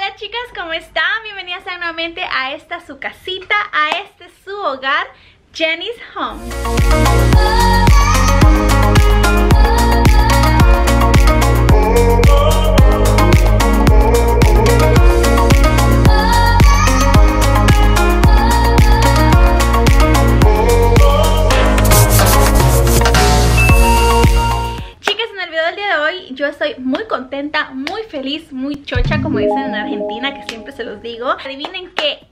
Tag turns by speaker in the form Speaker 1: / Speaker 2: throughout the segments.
Speaker 1: Hola chicas, ¿cómo están? Bienvenidas nuevamente a esta su casita, a este su hogar, Jenny's Home. Yo estoy muy contenta, muy feliz, muy chocha, como dicen en Argentina, que siempre se los digo. Adivinen qué,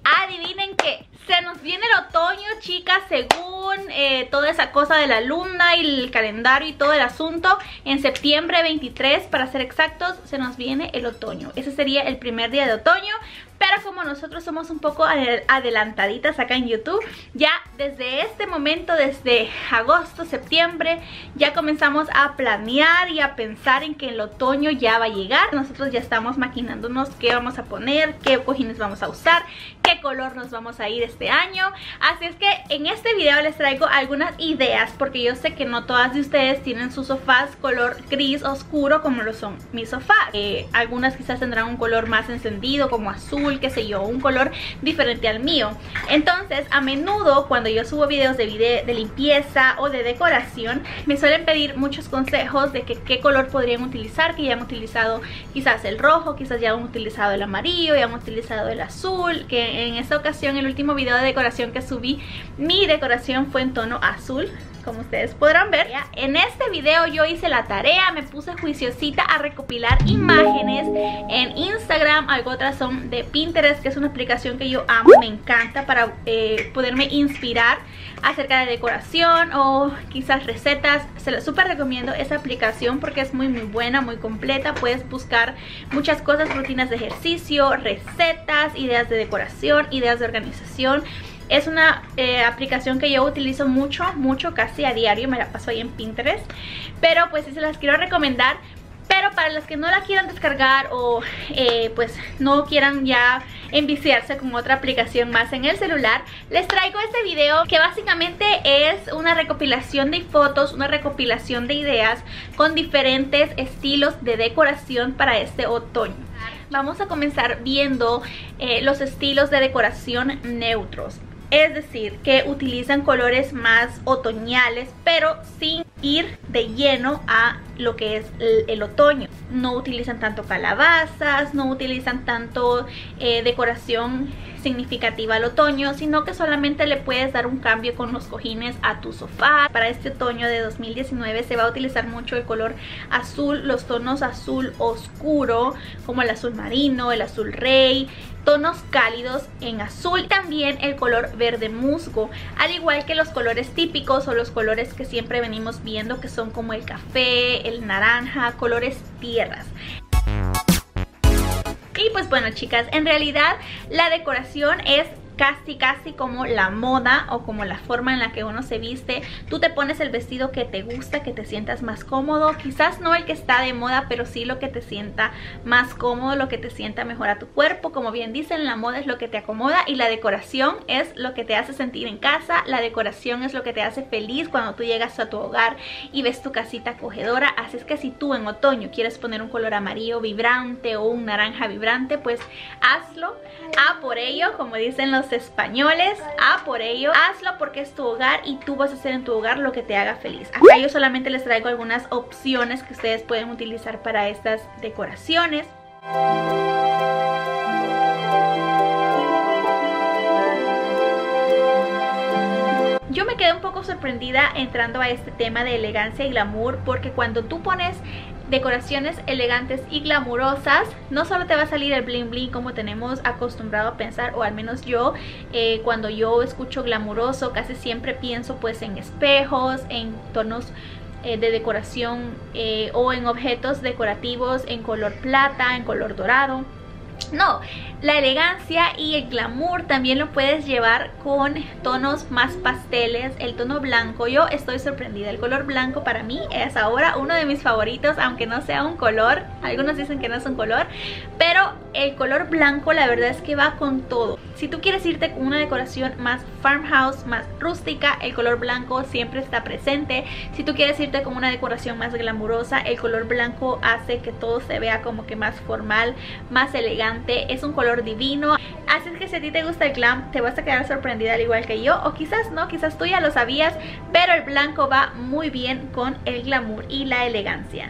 Speaker 1: se nos viene el otoño, chicas, según toda esa cosa de la luna y el calendario y todo el asunto. En septiembre 23, para ser exactos, se nos viene el otoño. Ese sería el primer día de otoño. Pero como nosotros somos un poco adelantaditas acá en YouTube, ya desde este momento, desde agosto, septiembre, ya comenzamos a planear y a pensar en que el otoño ya va a llegar. Nosotros ya estamos maquinándonos qué vamos a poner, qué cojines vamos a usar, qué color nos vamos a ir este año. Así es que en este video les traigo algunas ideas, porque yo sé que no todas de ustedes tienen sus sofás color gris oscuro como lo son mis sofás. Algunas quizás tendrán un color más encendido como azul, qué sé yo, un color diferente al mío. Entonces a menudo cuando yo subo videos de limpieza o de decoración, me suelen pedir muchos consejos de qué color podrían utilizar, que ya han utilizado quizás el rojo, quizás ya han utilizado el amarillo, ya han utilizado el azul. Que en esta ocasión, el último video de decoración que subí, mi decoración fue en tono azul, como ustedes podrán ver. En este video yo hice la tarea, me puse juiciosita a recopilar imágenes en Instagram. Algo otras son de Pinterest, que es una aplicación que yo amo, me encanta para poderme inspirar acerca de decoración o quizás recetas. Se la súper recomiendo esa aplicación porque es muy buena, muy completa. Puedes buscar muchas cosas, rutinas de ejercicio, recetas, ideas de decoración, ideas de organización. Es una aplicación que yo utilizo mucho, casi a diario. Me la paso ahí en Pinterest. Pero pues sí se las quiero recomendar. Pero para las que no la quieran descargar o pues no quieran ya enviciarse con otra aplicación más en el celular, les traigo este video que básicamente es una recopilación de fotos, una recopilación de ideas con diferentes estilos de decoración para este otoño. Vamos a comenzar viendo los estilos de decoración neutros. Es decir, que utilizan colores más otoñales, pero sin ir de lleno a lo que es el otoño. No utilizan tanto calabazas, no utilizan tanto decoración significativa al otoño, sino que solamente le puedes dar un cambio con los cojines a tu sofá. Para este otoño de 2019 se va a utilizar mucho el color azul, los tonos azul oscuro, como el azul marino, el azul rey, tonos cálidos en azul, también el color verde musgo, al igual que los colores típicos o los colores que siempre venimos viendo, que son como el café, el naranja, colores tierras. Y pues bueno, chicas, en realidad la decoración es casi como la moda o como la forma en la que uno se viste. Tú te pones el vestido que te gusta, que te sientas más cómodo. Quizás no el que está de moda, pero sí lo que te sienta más cómodo, lo que te sienta mejor a tu cuerpo. Como bien dicen, la moda es lo que te acomoda y la decoración es lo que te hace sentir en casa. La decoración es lo que te hace feliz cuando tú llegas a tu hogar y ves tu casita acogedora. Así es que si tú en otoño quieres poner un color amarillo vibrante o un naranja vibrante, pues hazlo. A por ello, como dicen los españoles, a por ello, hazlo porque es tu hogar y tú vas a hacer en tu hogar lo que te haga feliz. Acá yo solamente les traigo algunas opciones que ustedes pueden utilizar para estas decoraciones. Yo me quedé un poco sorprendida entrando a este tema de elegancia y glamour, porque cuando tú pones decoraciones elegantes y glamurosas, no solo te va a salir el bling bling como tenemos acostumbrado a pensar, o al menos yo, cuando yo escucho glamuroso casi siempre pienso pues en espejos, en tonos de decoración o en objetos decorativos en color plata, en color dorado. No, la elegancia y el glamour también lo puedes llevar con tonos más pasteles, el tono blanco. Yo estoy sorprendida, el color blanco para mí es ahora uno de mis favoritos, aunque no sea un color. Algunos dicen que no es un color, pero el color blanco la verdad es que va con todo. Si tú quieres irte con una decoración más farmhouse, más rústica, el color blanco siempre está presente. Si tú quieres irte con una decoración más glamurosa, el color blanco hace que todo se vea como que más formal, más elegante. Es un color divino. Así es que si a ti te gusta el glam, te vas a quedar sorprendida al igual que yo, o quizás no, quizás tú ya lo sabías, pero el blanco va muy bien con el glamour y la elegancia.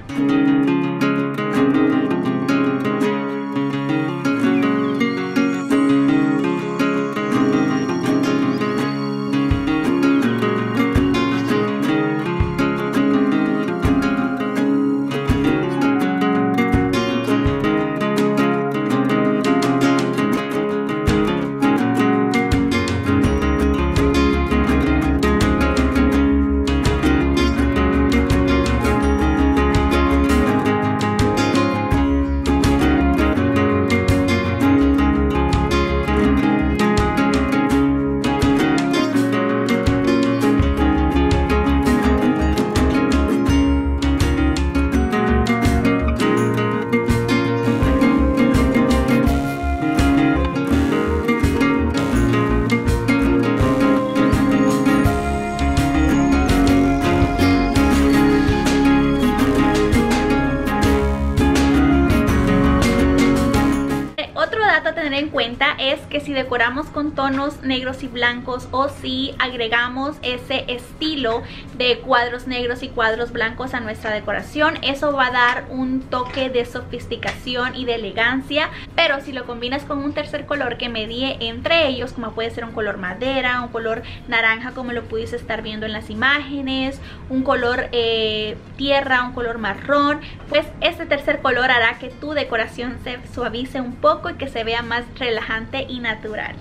Speaker 1: En cuenta es que si decoramos con tonos negros y blancos, o si agregamos ese estilo de cuadros negros y cuadros blancos a nuestra decoración, eso va a dar un toque de sofisticación y de elegancia. Pero si lo combinas con un tercer color que medie entre ellos, como puede ser un color madera, un color naranja como lo pudiste estar viendo en las imágenes, un color tierra, un color marrón, pues este tercer color hará que tu decoración se suavice un poco y que se vea más relajante y natural.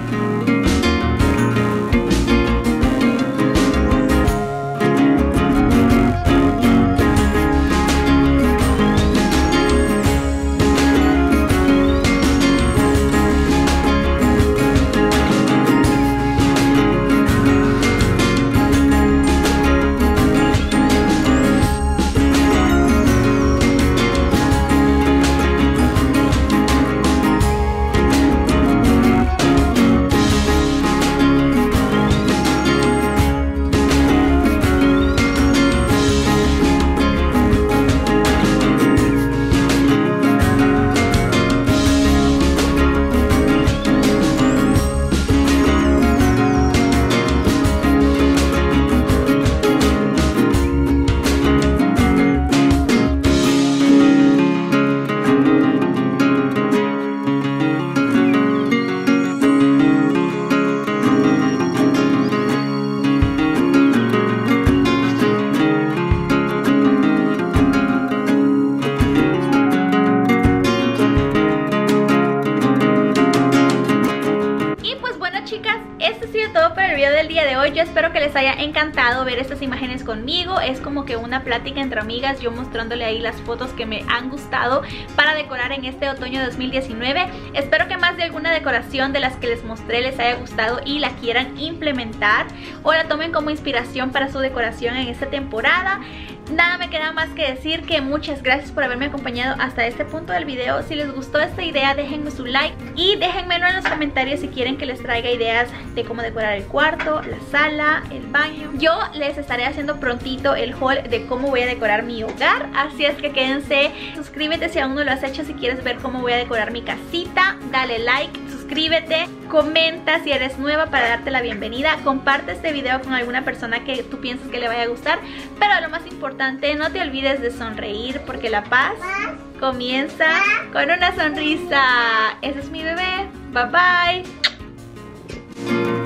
Speaker 1: Del día de hoy. Yo espero que les haya encantado ver estas imágenes conmigo. Es como que una plática entre amigas, yo mostrándole ahí las fotos que me han gustado para decorar en este otoño 2019. Espero que más de alguna decoración de las que les mostré les haya gustado y la quieran implementar o la tomen como inspiración para su decoración en esta temporada. Nada me queda más que decir que muchas gracias por haberme acompañado hasta este punto del video. Si les gustó esta idea, déjenme su like y déjenmelo en los comentarios si quieren que les traiga ideas de cómo decorar el cuarto, la sala, el baño. Yo les estaré haciendo prontito el haul de cómo voy a decorar mi hogar, así es que quédense. Suscríbete si aún no lo has hecho, si quieres ver cómo voy a decorar mi casita. Dale like, suscríbete, comenta si eres nueva para darte la bienvenida. Comparte este video con alguna persona que tú piensas que le vaya a gustar. Pero lo más importante, no te olvides de sonreír, porque la paz comienza con una sonrisa. Ese es mi bebé. Bye bye.